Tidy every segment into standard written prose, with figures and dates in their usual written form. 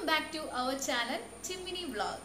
Welcome back to our channel Chimini Vlog.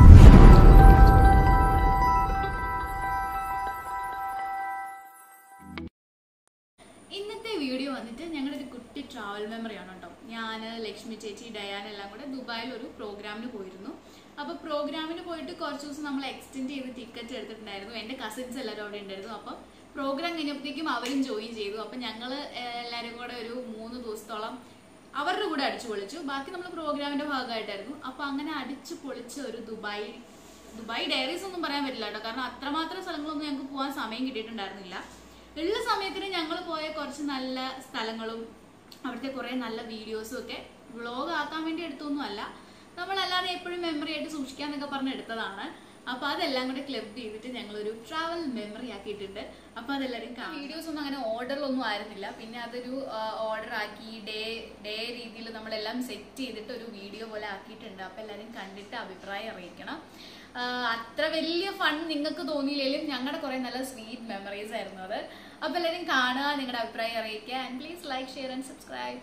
ഇന്നത്തെ video വന്നിട്ട് ഞങ്ങളുടെ ഒരു കുട്ടി ട്രാവൽ മെമ്മറി ആണ് കേട്ടോ. ഞാൻ ലക്ഷ്മി ചേച്ചി ഡയാന എല്ലാം കൂടെ ദുബായിൽ ഒരു പ്രോഗ്രാമിന് പോയിരുന്നു. അപ്പോൾ പ്രോഗ്രാമിന് പോയിട്ട് കുറച്ച് ദിവസം നമ്മൾ എക്സ്റ്റെൻഡ് ചെയ്ത് ടിക്കറ്റ് എടുത്തിട്ടുണ്ടായിരുന്നു. എൻ്റെ കസിൻസ് എല്ലാവരും അവിടെ ഉണ്ടായിരുന്നു. അപ്പം പ്രോഗ്രാം കഴിഞ്ഞപ്പോഴത്തേക്കും അവരും ജോയിൻ ചെയ്തു. അപ്പം ഞങ്ങൾ എല്ലാവരും കൂടെ ഒരു 3 ദിവസത്തോളം അവരുടെ കൂടെ അടിച്ചു പൊളിച്ചു. ബാക്കി നമ്മൾ പ്രോഗ്രാമിന്റെ ഭാഗമായിട്ടായിരുന്നു. അപ്പൊ അങ്ങനെ അടിച്ചു പൊളിച്ച ഒരു ദുബായ് ഡയറീസ് ഒന്നും പറയാൻ പറ്റില്ല കേട്ടോ. കാരണം അത്രമാത്രം സ്ഥലങ്ങളൊന്നും ഞങ്ങൾക്ക് പോകാൻ സമയം കിട്ടിയിട്ടുണ്ടായിരുന്നില്ല. ഉള്ള സമയത്തിന് ഞങ്ങൾ പോയ കുറച്ച് നല്ല സ്ഥലങ്ങളും അവിടുത്തെ കുറെ നല്ല വീഡിയോസും ഒക്കെ വ്ളോഗ് ആക്കാൻ വേണ്ടി എടുത്തൊന്നും അല്ല, നമ്മളല്ലാതെ എപ്പോഴും മെമ്മറി ആയിട്ട് സൂക്ഷിക്കാന്നൊക്കെ പറഞ്ഞ് എടുത്തതാണ്. അപ്പൊ അതെല്ലാം കൂടെ ക്ലബ് ചെയ്തിട്ട് ഞങ്ങളൊരു ട്രാവൽ മെമ്മറി ആക്കിയിട്ടുണ്ട്. അപ്പൊ അതെല്ലാവരും വീഡിയോസ് ഒന്നും അങ്ങനെ ഓർഡറിലൊന്നും ആയിരുന്നില്ല. പിന്നെ അതൊരു ഓർഡർ ആക്കി ഡേ രീതിയിൽ നമ്മളെല്ലാം സെറ്റ് ചെയ്തിട്ട് ഒരു വീഡിയോ പോലെ ആക്കിയിട്ടുണ്ട്. അപ്പൊ എല്ലാവരും കണ്ടിട്ട് അഭിപ്രായം അറിയിക്കണം. അത്ര വലിയ ഫൺ നിങ്ങൾക്ക് തോന്നിയില്ലെങ്കിലും ഞങ്ങളുടെ കുറെ നല്ല സ്വീറ്റ് മെമ്മറീസ് ആയിരുന്നു അത്. അപ്പൊ എല്ലാവരും കാണുക, നിങ്ങളുടെ അഭിപ്രായം അറിയിക്കുക. And please like, share and subscribe.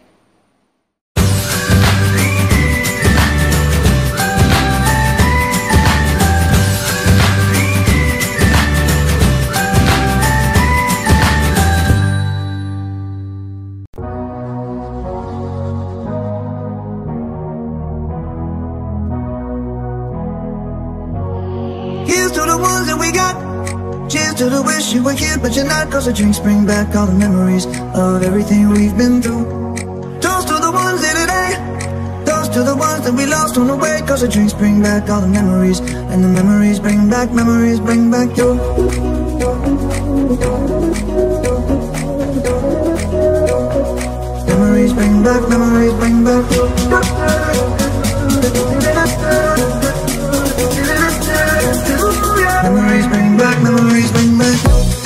Here's to the ones that we got. Cheers to the wish you were here but you're not. 'Cause the drinks bring back all the memories of everything we've been through. Toast to the ones in today. Toast to the ones that we lost on the way. 'Cause the drinks bring back all the memories. And the memories bring back you. Memories bring back you. Memories bring back you. Memories bring back Memories bring back Memories bring back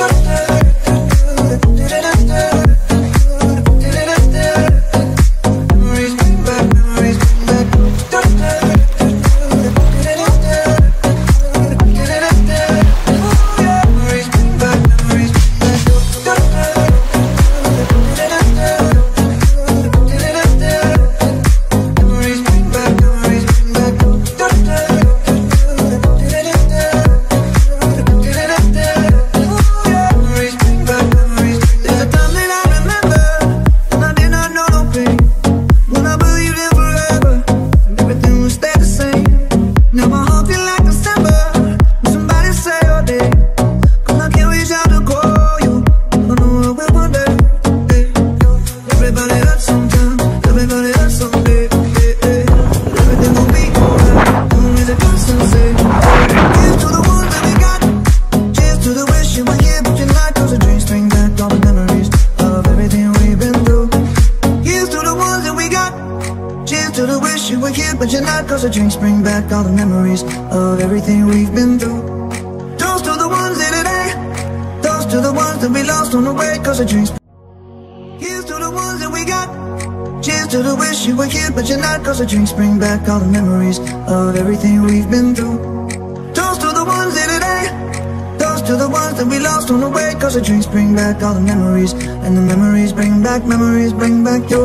but you're not. 'Cause the drinks bring back all the memories of everything we've been through. Toast to the ones in today. Toast to the ones that we lost on the way. 'Cause the drinks. Here's to the ones that we got. Cheers to the wish you were here but you're not. 'Cause the drinks bring back all the memories of everything we've been through. Toast to the ones in today. Toast to the ones that we lost on the way. 'Cause the drinks bring back all the memories. And the memories bring back you. Memories bring back you.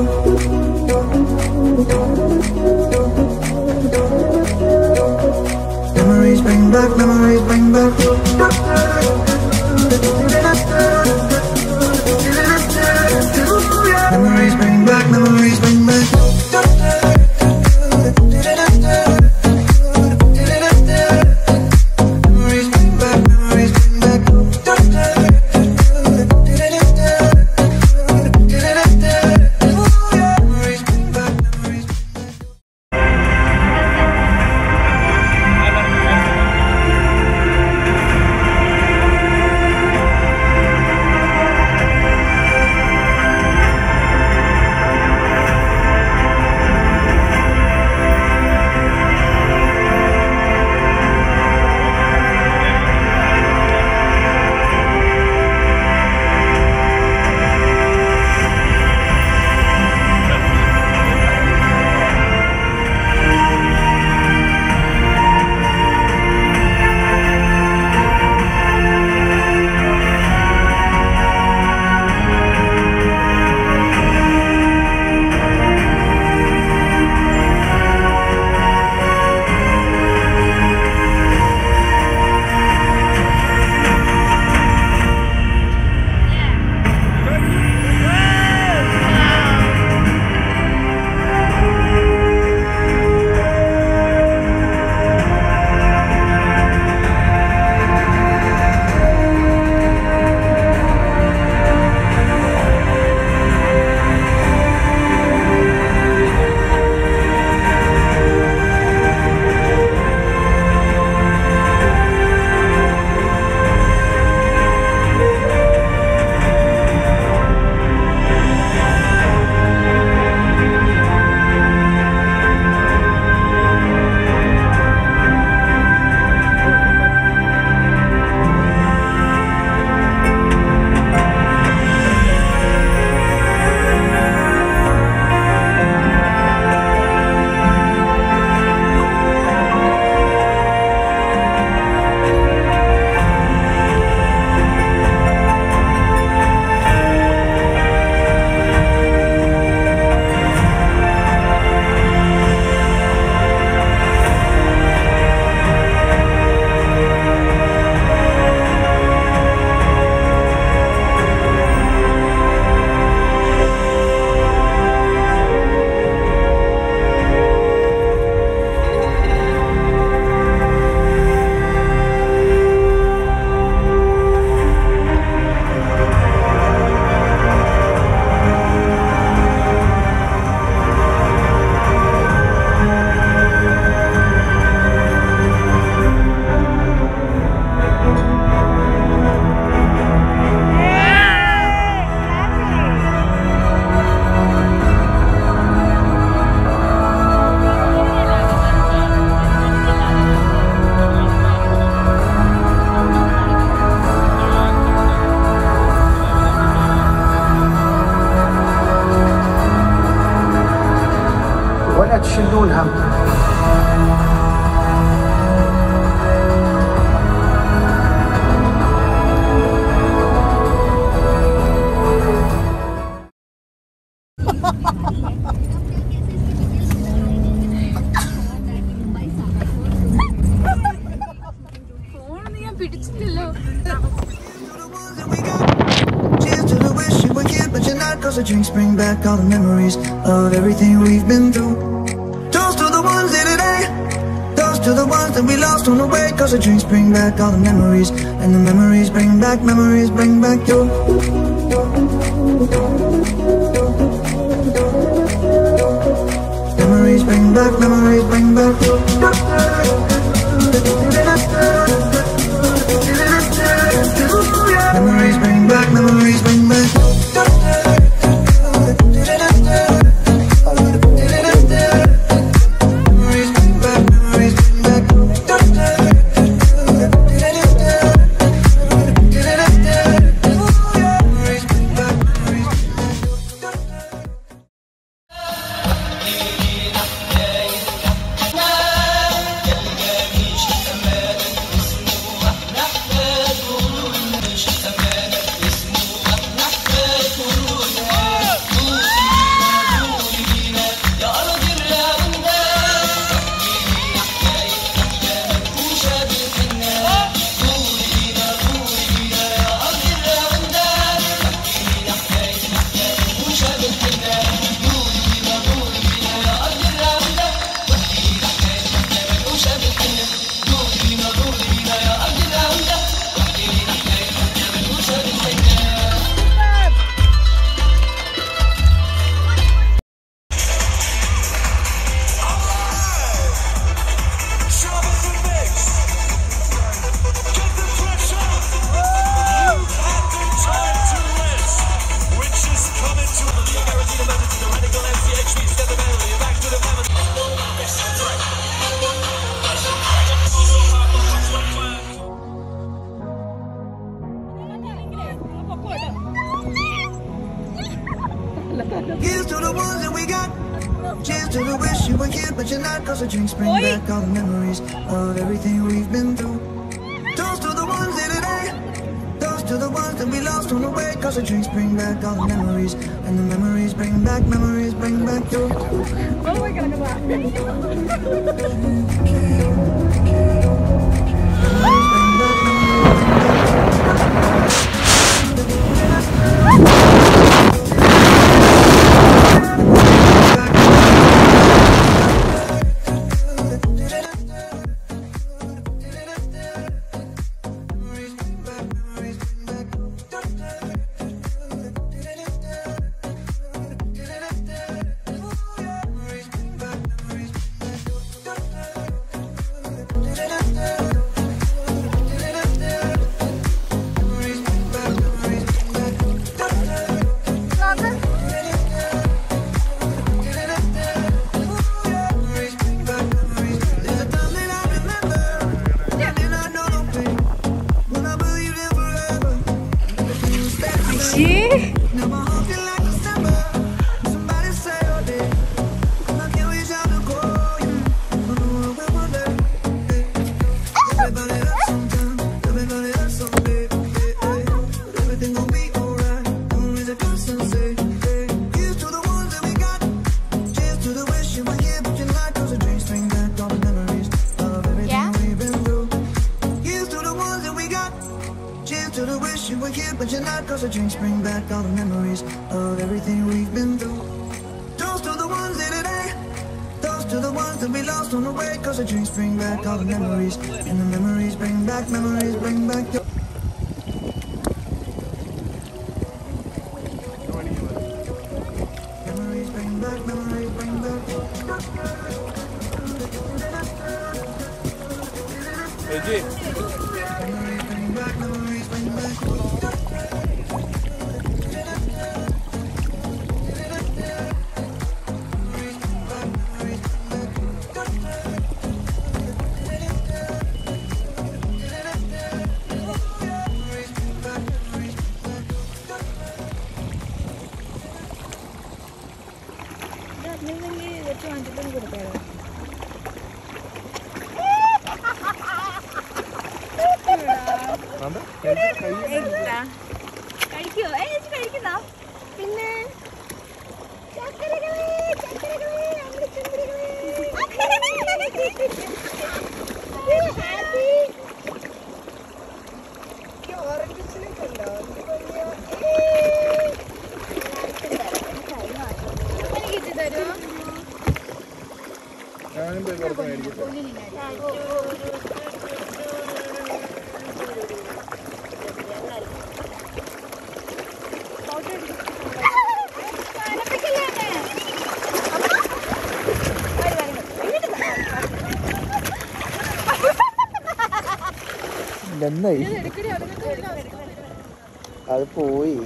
Memories bring back you. Memories bring back Memories bring back Memories bring back ولا تشلونها. Cause the drinks bring back all the memories of everything we've been through. Toast to the ones in today, toast to the ones that we lost on the way. Cause the drinks bring back all the memories, and the memories bring back you. Memories bring back you. Memories bring back memories bring back. Here's to the ones that we got. Cheers to the wish you were here, but you're not. Cause the drinks bring back all the memories of everything we've been through. Toast to the ones in today, toast to the ones that we lost on the way. Cause the drinks bring back all the memories, and the memories bring back you. Oh my God, but you're not. Cause the drinks bring back all the memories of everything we've been through. Toast to the ones in today, toast to the ones that we lost on the way. Cause the drinks bring back all the memories, and the memories bring back your. Memories bring back Ini കഴിക്കോ? കഴിക്കുന്ന പിന്നെ അത് പോയി.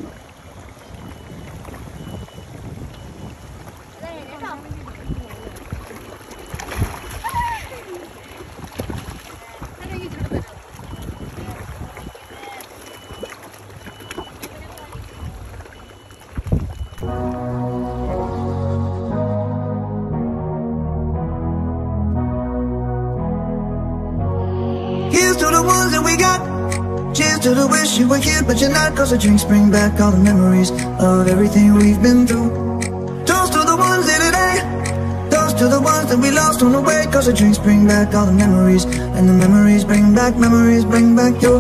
Here's to the ones that we got. Cheers to the wish you were here but you're not. Cause the drinks bring back all the memories of everything we've been through. Toast to the ones in today. Toast to the ones that we lost on the way. Cause the drinks bring back all the memories. And the memories bring back your memories bring back your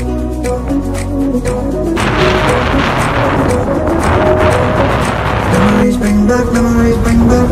Memories bring back your Memories bring back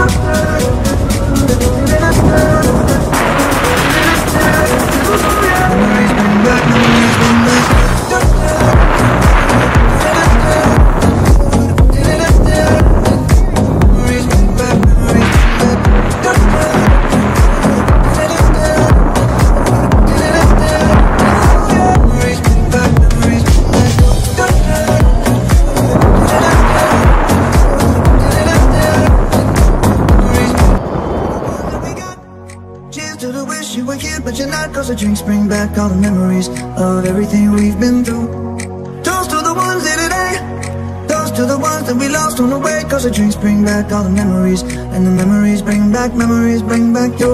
but you're not. Cause the drinks bring back all the memories of everything we've been through. Toast to the ones in today. Toast to the ones that we lost on the way. Cause the drinks bring back all the memories. And the memories bring back your Memories bring back your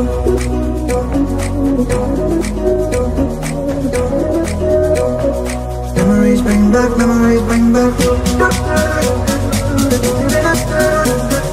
Memories bring back your